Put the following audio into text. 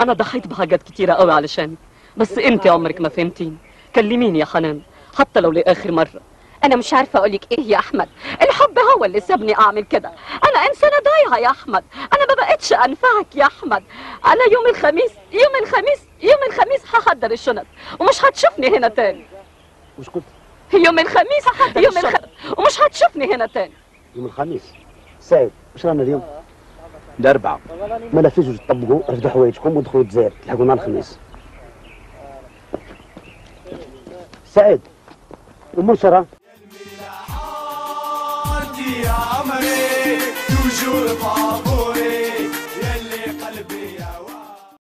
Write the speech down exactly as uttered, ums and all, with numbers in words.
انا ضحيت بحاجات كتيره قوي علشانك، بس انت عمرك ما فهمتيني. كلميني يا حنان حتى لو لاخر مره. انا مش عارفه اقولك ايه يا احمد، الحب هو اللي سابني اعمل كده. انا انسانه ضايعه يا احمد، انا ما بقتش انفعك يا احمد. انا يوم الخميس يوم الخميس يوم الخميس هحضر الشنط ومش هتشوفني هنا تاني. مش كنت يوم الخميس هحضر يوم الخميس ومش هتشوفني هنا تاني. يوم الخميس سعيد ايش رانا اليوم؟ الاربعاء. ما لفيتوش تطبقوا رفدوا حوايجكم ودخلوا الجزائر تلحقوا معنا الخميس. سعيد ومنشرة يا عمري توجور فابوري